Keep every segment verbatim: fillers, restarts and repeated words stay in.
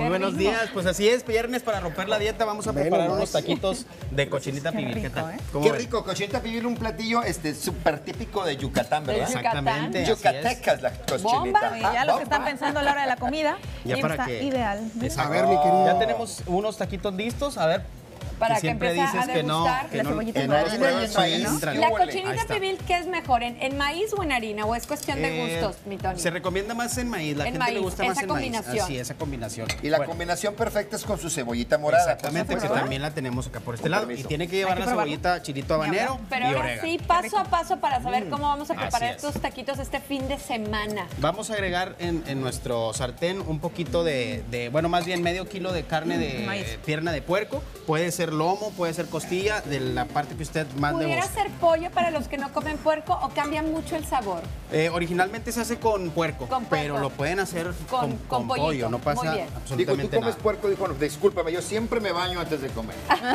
buenos días, pues así es, viernes para romper la dieta, vamos a preparar bueno, unos taquitos de cochinita pibil. Rico, ¿Qué tal? ¿eh? Qué rico, cochinita pibil, un platillo este súper típico de Yucatán, ¿verdad? Exactamente. Yucatecas la cochinita. Bomba, y ya Ah, los que bomba. están pensando a la hora de la comida, Ya para está que- ideal. Exacto. A ver, mi querido. Ya tenemos unos taquitos listos, a ver. Para que siempre empiece dices a que no, degustar. que La no, cebollita que en no los maíz, pruebas, en ahí maíz. entran. La Ahí cochinita está. pibil, ¿qué es mejor? ¿En, en maíz o en harina? ¿O es cuestión de Eh, gustos, mi Tony? Se recomienda más en maíz, la En gente maíz, le gusta más esa en combinación. maíz. Así, esa combinación. Y la Bueno, combinación perfecta es con su cebollita morada. exactamente, que también la tenemos acá por este lado. Y permiso. tiene que llevar Hay que la probarlo. cebollita chilito habanero Pero y ahora orégano. sí, paso a paso para saber cómo vamos a preparar Así es. estos taquitos este fin de semana. Vamos a agregar en, en nuestro sartén un poquito de, de, bueno, más bien medio kilo de carne de Maíz. pierna de puerco. Puede ser lomo, puede ser costilla, de la parte que usted más le ¿Pudiera guste. ser pollo para los que no comen puerco o cambia mucho el sabor? Eh, originalmente se hace con puerco, Con puerco. pero lo pueden hacer Con- con, con con pollito. pollo, no pasa Muy bien. Digo, absolutamente tú comes nada. puerco, dijo, no, discúlpame, yo siempre me baño antes de comer.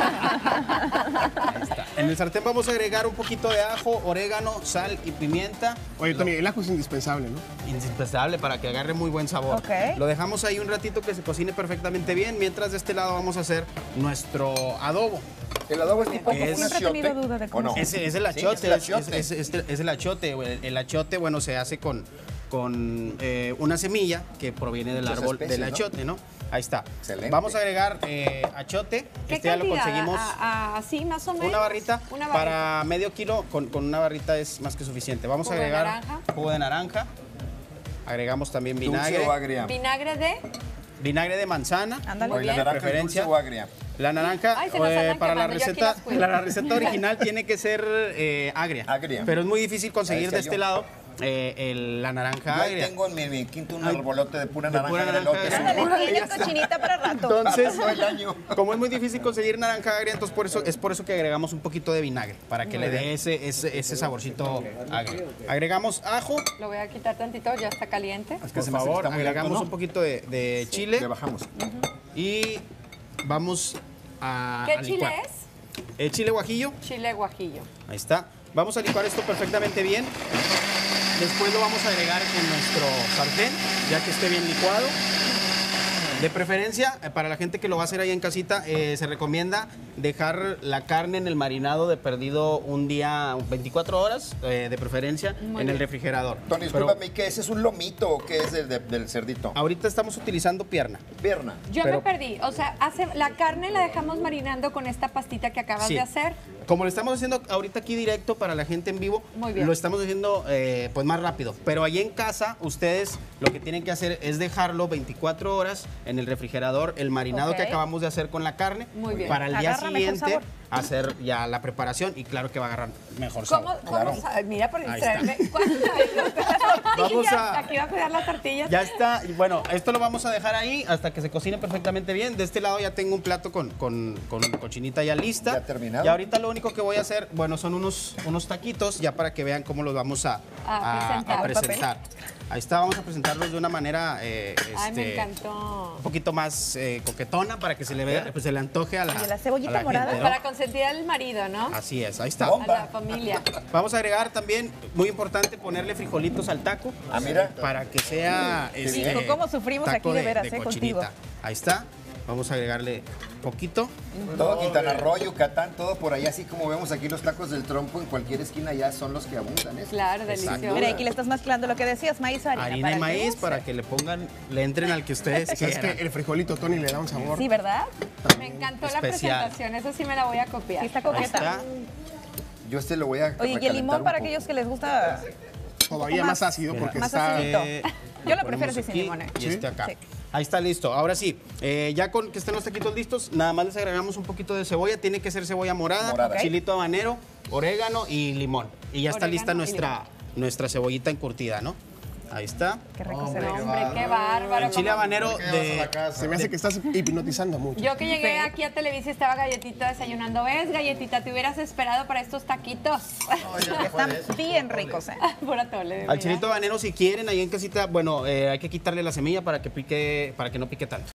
Ahí está. En el sartén vamos a agregar un poquito de ajo, orégano, sal y pimienta. Oye, Tony, el ajo es indispensable, ¿no? Indispensable para que agarre muy buen sabor. Ok. Lo dejamos ahí un ratito que se cocine perfectamente bien, mientras de este lado vamos a hacer nuestro adobo. El adobo es tipo Es- como un Siempre he tenido achiote, duda de ¿o cómo no? se Es, es el Sí, achote, es el es, achiote. es- es- es el achote. El, el achote, bueno, se hace con, con eh, una semilla que proviene del Muchas árbol especies, del ¿no? achote, ¿no? Ahí está. Excelente. Vamos a agregar eh, achote. ¿Qué Este ya lo cantidad? conseguimos. A- a- ¿Así más o menos? Una barrita, Una barrita. para medio kilo, con, con una barrita es más que suficiente. Vamos Jugo a de agregar naranja. jugo de naranja. Agregamos también vinagre. Dulce o agria. Vinagre de... Vinagre de manzana. Ándale. Oye, la bien. naranja es Preferencia. dulce o agria. La naranja, Ay, se nos eh, andan para la quemando, yo aquí receta, las cuido. la receta original tiene que ser eh, agria. Agria. Pero es muy difícil conseguir Ahí de está este yo. lado eh, el- la naranja Yo ahí agria. tengo en mi, mi quinto un Ay, arbolote de pura de naranja pura de naranja elote. de Ándale, Ahora tienes ya cochinita para rato. Entonces, Todo el año. como es muy difícil conseguir naranja agria, entonces por eso es por eso que agregamos un poquito de vinagre, para que le dé ese, ese, ese saborcito agrio. Agregamos ajo, Lo voy a quitar tantito, ya está caliente. Es que por se me hace que favor, está muy alto, agregamos ¿no? un poquito de, de chile Le bajamos. y vamos a, ¿Qué a chile licuar. es? Eh, chile guajillo. Chile guajillo. Ahí está. Vamos a licuar esto perfectamente bien. Después lo vamos a agregar en nuestro sartén, ya que esté bien licuado. De preferencia, eh, para la gente que lo va a hacer ahí en casita, eh, se recomienda dejar la carne en el marinado de perdido un día, veinticuatro horas, eh, de preferencia, Muy en el bien. refrigerador. Tony, Pero discúlpame, ¿qué es? ¿Es un lomito o qué es el de- del cerdito? ahorita estamos utilizando pierna. Pierna. Yo Pero- me perdí. O sea, hace, la carne la dejamos marinando con esta pastita que acabas Sí. de hacer. Como lo estamos haciendo ahorita aquí directo para la gente en vivo, Muy bien. lo estamos haciendo eh, pues más rápido. Pero allí en casa, ustedes lo que tienen que hacer es dejarlo veinticuatro horas en el refrigerador, el marinado Ok. que acabamos de hacer con la carne, Muy bien. para el día Agarra mejor siguiente sabor. hacer ya la preparación y claro que va a agarrar mejor ¿Cómo, sabor. cómo Claro. sa- Mira, por Ahí distraerme. Vamos Vamos a- Aquí va a cuidar las tortillas. Ya está, y bueno, esto lo vamos a dejar ahí hasta que se cocine perfectamente bien. De este lado ya tengo un plato con, con, con cochinita ya lista. Ya terminado. Y ahorita lo único que voy a hacer, bueno, son unos, unos taquitos, ya para que vean cómo los vamos a, A presentar. a presentar. Ahí está, vamos a presentarlos de una manera eh, Ay, me este, encantó. un poquito más eh, coquetona para que se le vea, pues se le antoje a la, Oye, la cebollita a la morada. gente, ¿no? Para consentir al marido, ¿no? Así es, ahí está. A la familia. Vamos a agregar también, muy importante, ponerle frijolitos al taco. Ah, mira. Para que sea este, bien. Hijo, cómo sufrimos taco aquí de veras, eh, cochinita. contigo. Ahí está. Vamos a agregarle poquito. Todo Quintana Roo, Yucatán, todo por allá, así como vemos aquí los tacos del trompo, en cualquier esquina ya son los que abundan. ¿eh? Claro, Exacto. delicioso. Mira, aquí le estás mezclando lo que decías, maíz o harina. Harina para y que maíz use. para que le pongan, le entren al que ustedes ¿Sabes que quieran. el frijolito, Tony, le da un sabor? Sí, ¿verdad? Me encantó Especial. la presentación. Eso sí me la voy a copiar. Sí, está Ahí coqueta. está. Yo este lo voy a Oye, y el recalentar limón un para poco. aquellos que les gusta Todavía más- más ácido porque más está... acidito. Eh, Yo lo ponemos prefiero así sin aquí limón, ¿eh? Y este ¿Sí? acá. Sí. Ahí está listo. Ahora sí, eh, ya con que estén los taquitos listos, nada más les agregamos un poquito de cebolla. Tiene que ser cebolla morada, Morada. chilito habanero, orégano y limón. Y ya está Orégano lista y nuestra, nuestra cebollita encurtida, ¿no? Ahí está. Qué rico se No, ve. hombre, qué bárbaro. El chile cómo- habanero de... Se me hace que estás hipnotizando mucho. Yo que llegué Sí. aquí a Televisa y estaba Galletita desayunando. ¿Ves, Galletita? Te hubieras esperado para estos taquitos. Están bien ricos, ¿eh? Pura tole. Al mira. chilito habanero, si quieren, ahí en casita, bueno, eh, hay que quitarle la semilla para que pique, para que no pique tanto.